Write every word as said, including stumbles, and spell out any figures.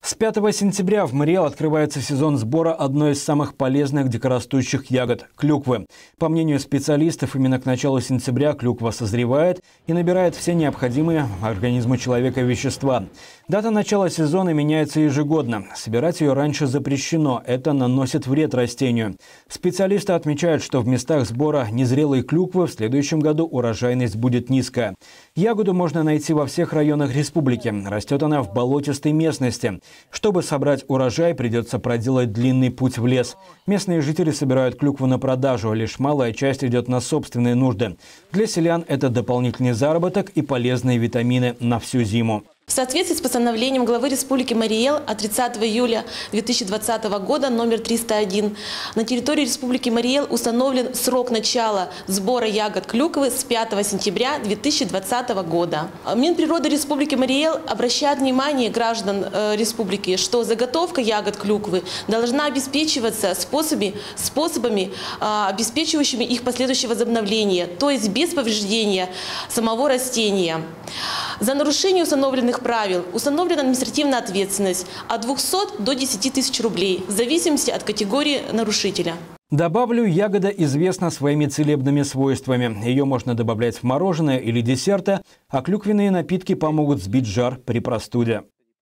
С пятого сентября в Мариэл открывается сезон сбора одной из самых полезных дикорастущих ягод – клюквы. По мнению специалистов, именно к началу сентября клюква созревает и набирает все необходимые организму человека вещества. Дата начала сезона меняется ежегодно. Собирать ее раньше запрещено. Это наносит вред растению. Специалисты отмечают, что в местах сбора незрелой клюквы в следующем году урожайность будет низкая. Ягоду можно найти во всех районах республики. Растет она в болотистой местности. Чтобы собрать урожай, придется проделать длинный путь в лес. Местные жители собирают клюкву на продажу, лишь малая часть идет на собственные нужды. Для селян это дополнительный заработок и полезные витамины на всю зиму. В соответствии с постановлением главы Республики Мариэл от тридцатого июля две тысячи двадцатого года номер триста один на территории Республики Мариэл установлен срок начала сбора ягод клюквы с пятого сентября две тысячи двадцатого года. Минприроды Республики Мариэл обращает внимание граждан э, республики, что заготовка ягод клюквы должна обеспечиваться способами, способами э, обеспечивающими их последующее возобновление, то есть без повреждения самого растения. За нарушение установленных правил установлена административная ответственность от двухсот до десяти тысяч рублей в зависимости от категории нарушителя. Добавлю, ягода известна своими целебными свойствами. Ее можно добавлять в мороженое или десерты, а клюквенные напитки помогут сбить жар при простуде.